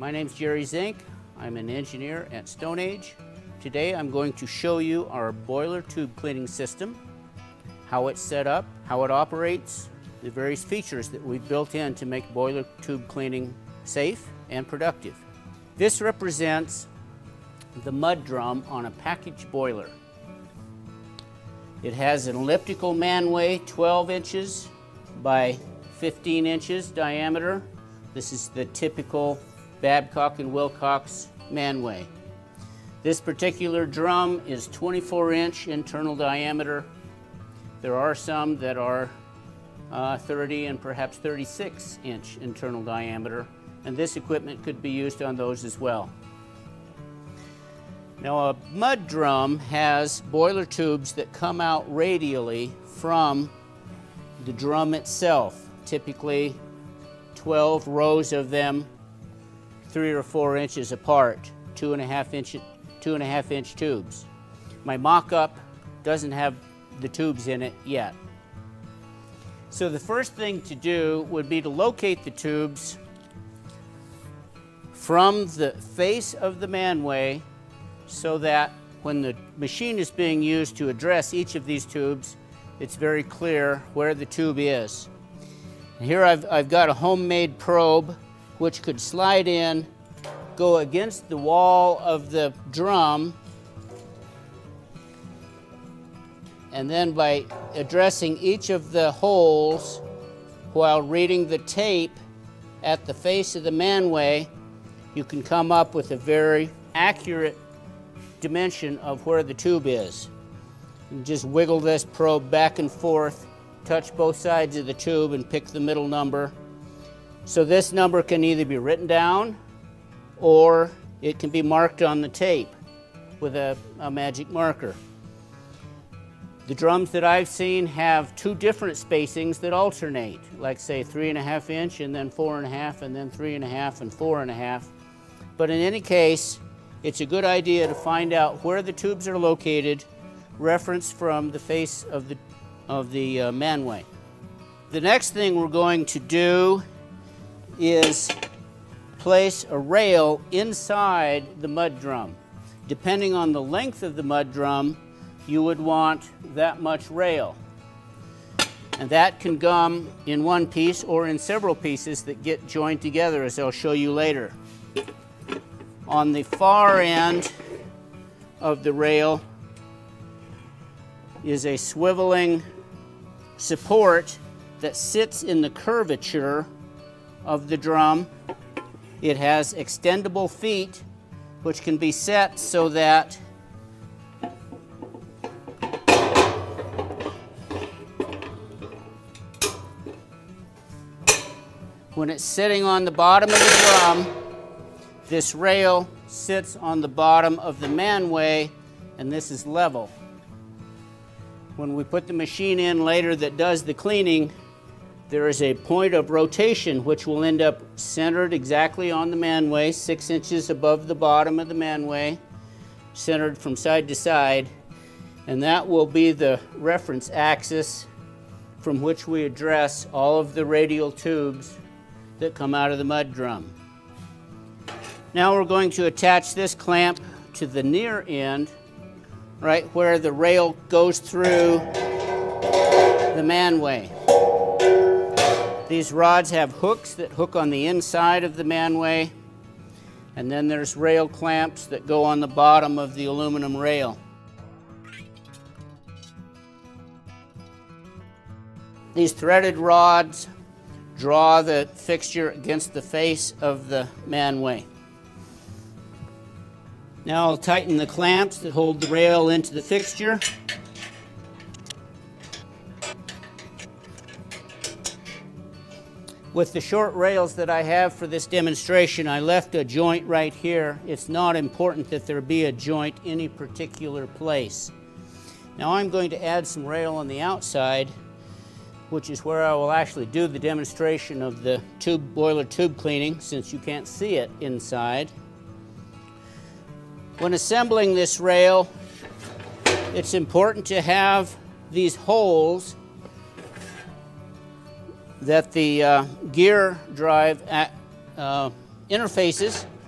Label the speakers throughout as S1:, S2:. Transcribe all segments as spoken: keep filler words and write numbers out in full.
S1: My name's Jerry Zink. I'm an engineer at StoneAge. Today I'm going to show you our boiler tube cleaning system, how it's set up, how it operates, the various features that we've built in to make boiler tube cleaning safe and productive. This represents the mud drum on a package boiler. It has an elliptical manway, twelve inches by fifteen inches diameter. This is the typical Babcock and Wilcox manway. This particular drum is twenty-four inch internal diameter. There are some that are uh, thirty and perhaps thirty-six inch internal diameter, and this equipment could be used on those as well. Now, a mud drum has boiler tubes that come out radially from the drum itself, typically twelve rows of them, three or four inches apart, two and a half inch, two and a half inch tubes. My mock-up doesn't have the tubes in it yet. So the first thing to do would be to locate the tubes from the face of the manway, so that when the machine is being used to address each of these tubes, it's very clear where the tube is. And here I've, I've got a homemade probe which could slide in, go against the wall of the drum, and then by addressing each of the holes while reading the tape at the face of the manway, you can come up with a very accurate dimension of where the tube is. You just wiggle this probe back and forth, touch both sides of the tube and pick the middle number. So this number can either be written down or it can be marked on the tape with a, a magic marker. The drums that I've seen have two different spacings that alternate, like say three and a half inch and then four and a half and then three and a half and four and a half. But in any case, it's a good idea to find out where the tubes are located, reference from the face of the, of the uh, manway. The next thing we're going to do is place a rail inside the mud drum. Depending on the length of the mud drum, you would want that much rail. And that can come in one piece or in several pieces that get joined together, as I'll show you later. On the far end of the rail is a swiveling support that sits in the curvature of the drum. It has extendable feet which can be set so that when it's sitting on the bottom of the drum, this rail sits on the bottom of the manway, and this is level. When we put the machine in later that does the cleaning, there is a point of rotation which will end up centered exactly on the manway, six inches above the bottom of the manway, centered from side to side, and that will be the reference axis from which we address all of the radial tubes that come out of the mud drum. Now we're going to attach this clamp to the near end, right where the rail goes through the manway. These rods have hooks that hook on the inside of the manway, and then there's rail clamps that go on the bottom of the aluminum rail. These threaded rods draw the fixture against the face of the manway. Now I'll tighten the clamps that hold the rail into the fixture. With the short rails that I have for this demonstration, I left a joint right here. It's not important that there be a joint any particular place. Now I'm going to add some rail on the outside, which is where I will actually do the demonstration of the tube boiler tube cleaning, since you can't see it inside. When assembling this rail, it's important to have these holes that the uh, gear drive at, uh, interfaces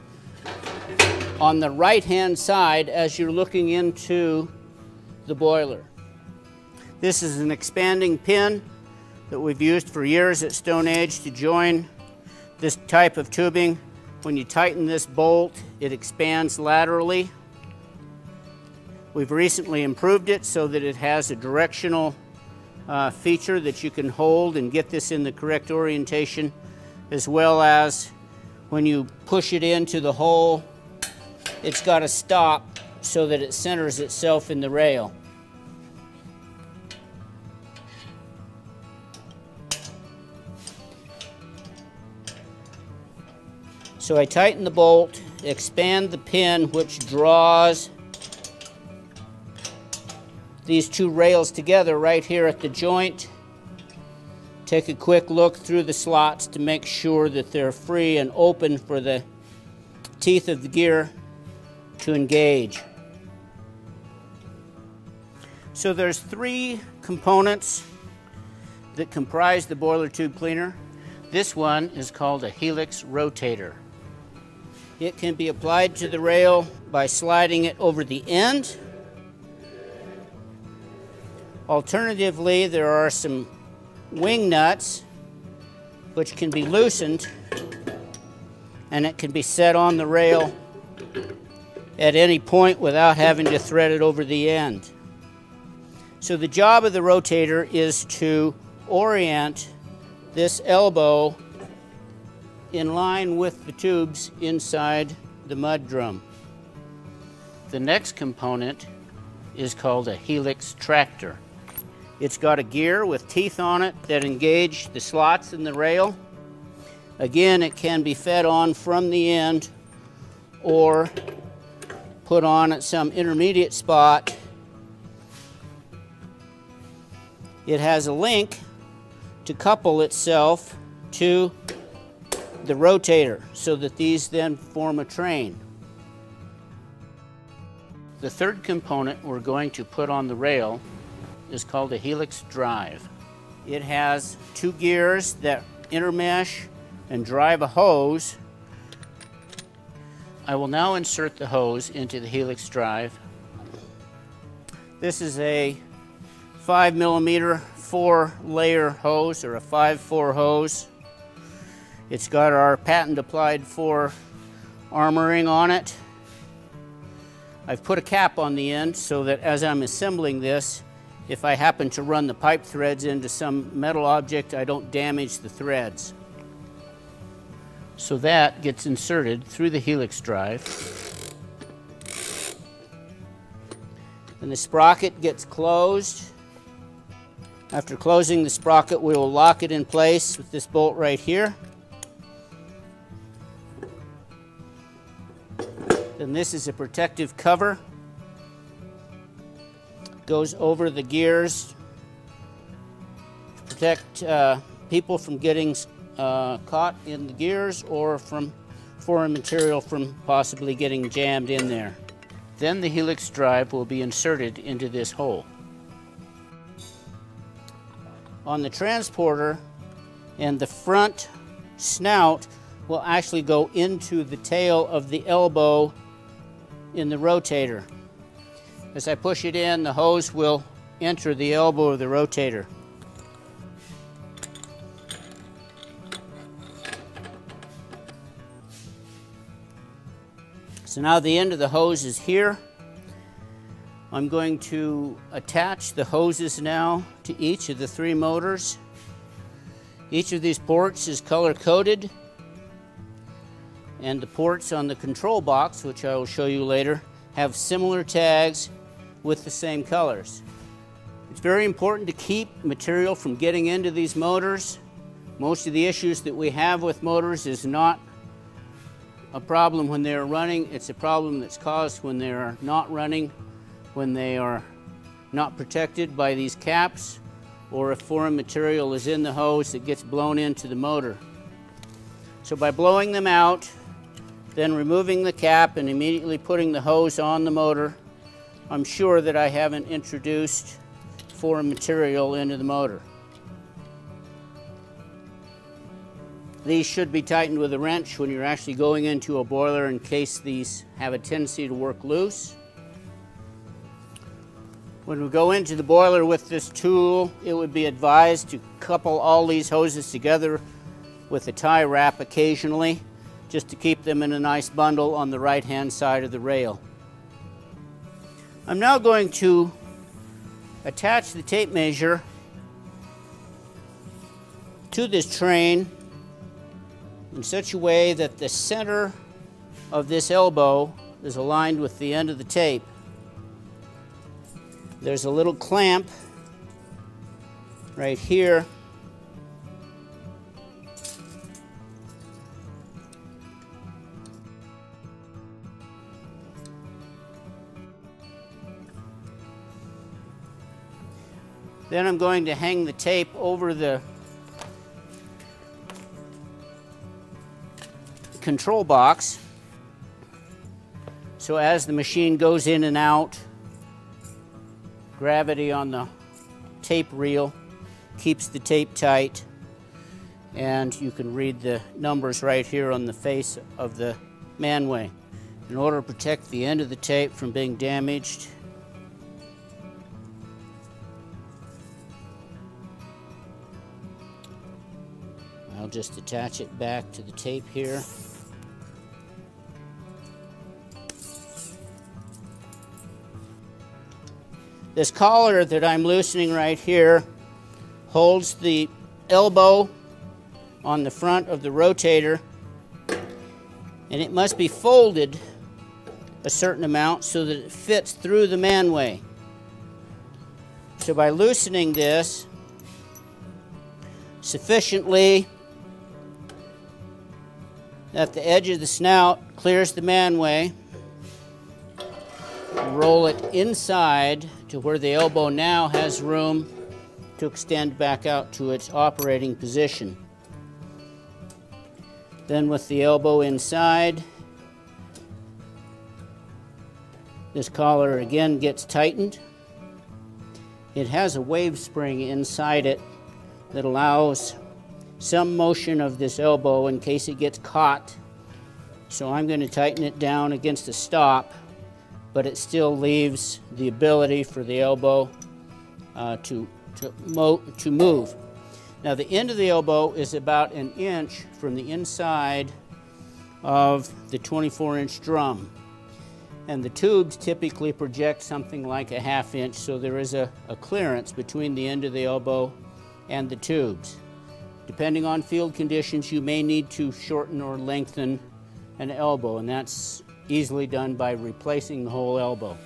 S1: on the right-hand side as you're looking into the boiler. This is an expanding pin that we've used for years at StoneAge to join this type of tubing. When you tighten this bolt, it expands laterally. We've recently improved it so that it has a directional uh, feature that you can hold and get this in the correct orientation, as well as when you push it into the hole, it's got to stop so that it centers itself in the rail. So I tighten the bolt, expand the pin, which draws these two rails together right here at the joint. Take a quick look through the slots to make sure that they're free and open for the teeth of the gear to engage. So there's three components that comprise the boiler tube cleaner. This one is called a Helix rotator. It can be applied to the rail by sliding it over the end. Alternatively, there are some wing nuts which can be loosened, and it can be set on the rail at any point without having to thread it over the end. So the job of the rotator is to orient this elbow in line with the tubes inside the mud drum. The next component is called a Helix tractor. It's got a gear with teeth on it that engage the slots in the rail. Again, it can be fed on from the end or put on at some intermediate spot. It has a link to couple itself to the rotator so that these then form a train. The third component we're going to put on the rail is called a Helix Drive. It has two gears that intermesh and drive a hose. I will now insert the hose into the Helix Drive. This is a five millimeter four layer hose, or a five four hose. It's got our patent applied for armoring on it. I've put a cap on the end so that as I'm assembling this, if I happen to run the pipe threads into some metal object, I don't damage the threads. So that gets inserted through the Helix Drive. And the sprocket gets closed. After closing the sprocket, we will lock it in place with this bolt right here. Then this is a protective cover. Goes over the gears to protect uh, people from getting uh, caught in the gears or from foreign material from possibly getting jammed in there. Then the Helix Drive will be inserted into this hole. On the transporter, and the front snout will actually go into the tail of the elbow in the rotator. As I push it in, the hose will enter the elbow of the rotator. So now the end of the hose is here. I'm going to attach the hoses now to each of the three motors. Each of these ports is color-coded, and the ports on the control box, which I will show you later, have similar tags with the same colors. It's very important to keep material from getting into these motors. Most of the issues that we have with motors is not a problem when they're running, it's a problem that's caused when they are not running, when they are not protected by these caps, or if foreign material is in the hose that gets blown into the motor. So by blowing them out, then removing the cap and immediately putting the hose on the motor, I'm sure that I haven't introduced foreign material into the motor. These should be tightened with a wrench when you're actually going into a boiler in case these have a tendency to work loose. When we go into the boiler with this tool, it would be advised to couple all these hoses together with a tie wrap occasionally, just to keep them in a nice bundle on the right-hand side of the rail. I'm now going to attach the tape measure to this train in such a way that the center of this elbow is aligned with the end of the tape. There's a little clamp right here. Then I'm going to hang the tape over the control box, so as the machine goes in and out, gravity on the tape reel keeps the tape tight, and you can read the numbers right here on the face of the manway. In order to protect the end of the tape from being damaged, I'll just attach it back to the tape here. This collar that I'm loosening right here holds the elbow on the front of the rotator, and it must be folded a certain amount so that it fits through the manway. So by loosening this sufficiently that the edge of the snout clears the manway, roll it inside to where the elbow now has room to extend back out to its operating position. Then with the elbow inside, this collar again gets tightened. It has a wave spring inside it that allows some motion of this elbow in case it gets caught. So I'm going to tighten it down against a stop, but it still leaves the ability for the elbow uh, to, to, mo to move. Now the end of the elbow is about an inch from the inside of the twenty-four inch drum. And the tubes typically project something like a half inch, so there is a, a clearance between the end of the elbow and the tubes. Depending on field conditions, you may need to shorten or lengthen an elbow, and that's easily done by replacing the whole elbow.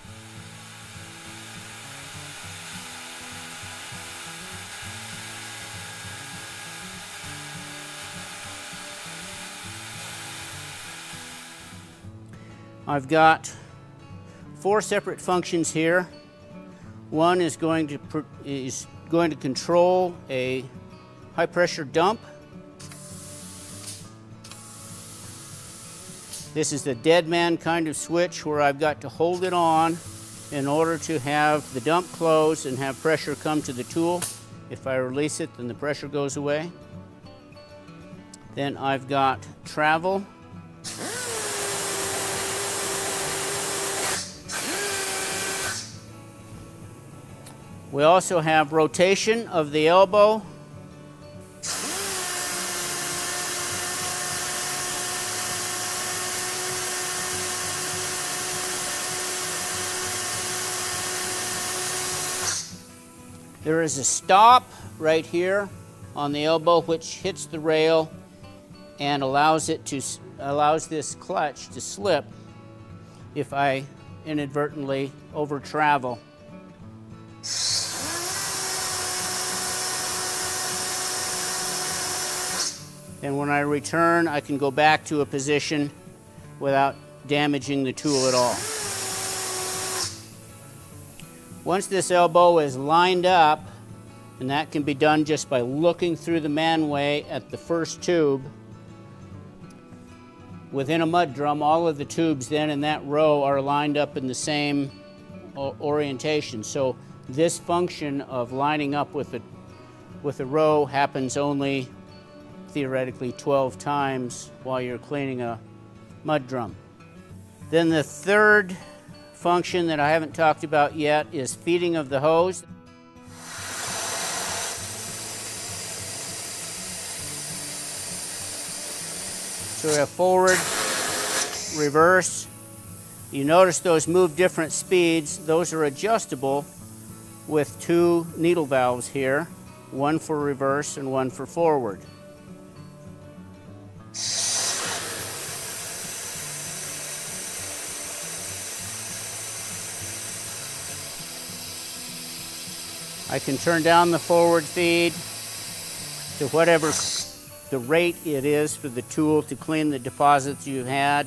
S1: I've got four separate functions here. One is going to is going to control a high pressure dump. This is the dead man kind of switch where I've got to hold it on in order to have the dump close and have pressure come to the tool. If I release it, then the pressure goes away. Then I've got travel. We also have rotation of the elbow. There is a stop right here on the elbow which hits the rail and allows it to allows this clutch to slip if I inadvertently over travel. And when I return, I can go back to a position without damaging the tool at all. Once this elbow is lined up, and that can be done just by looking through the manway at the first tube, within a mud drum, all of the tubes then in that row are lined up in the same orientation. So this function of lining up with a, with a row happens only theoretically twelve times while you're cleaning a mud drum. Then the third function that I haven't talked about yet is feeding of the hose. So we have forward, reverse. You notice those move different speeds. Those are adjustable with two needle valves here, one for reverse and one for forward. I can turn down the forward feed to whatever the rate it is for the tool to clean the deposits you've had.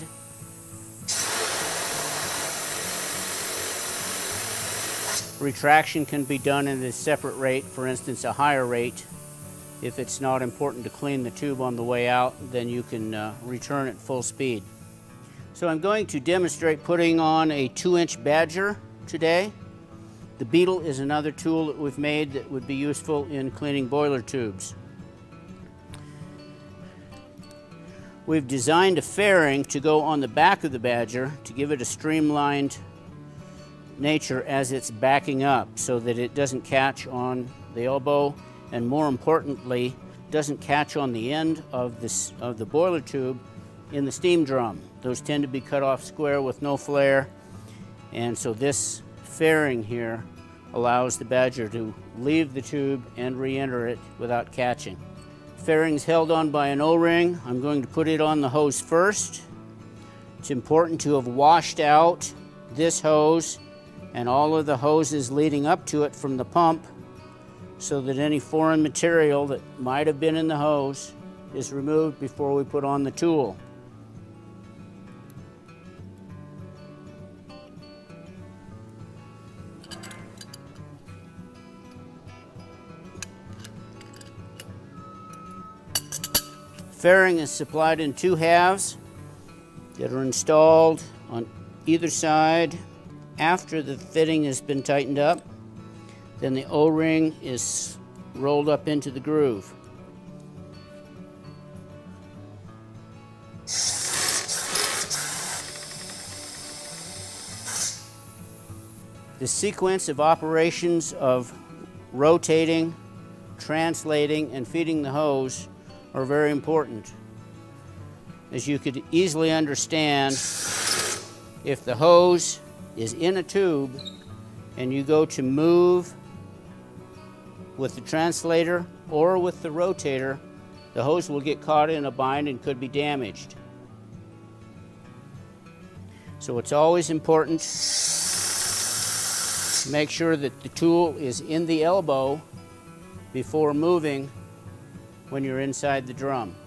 S1: Retraction can be done at a separate rate, for instance a higher rate. If it's not important to clean the tube on the way out, then you can uh, return at full speed. So I'm going to demonstrate putting on a two inch badger today. The beetle is another tool that we've made that would be useful in cleaning boiler tubes. We've designed a fairing to go on the back of the badger to give it a streamlined nature as it's backing up so that it doesn't catch on the elbow and, more importantly, doesn't catch on the end of, this, of the boiler tube in the steam drum. Those tend to be cut off square with no flare, and so this fairing here allows the badger to leave the tube and re-enter it without catching. Fairing's held on by an O-ring. I'm going to put it on the hose first. It's important to have washed out this hose and all of the hoses leading up to it from the pump so that any foreign material that might have been in the hose is removed before we put on the tool. Fairing is supplied in two halves that are installed on either side after the fitting has been tightened up. Then the O-ring is rolled up into the groove. The sequence of operations of rotating, translating, and feeding the hose are very important. As you could easily understand, if the hose is in a tube and you go to move with the translator or with the rotator, the hose will get caught in a bind and could be damaged. So it's always important to make sure that the tool is in the elbow before moving when you're inside the drum.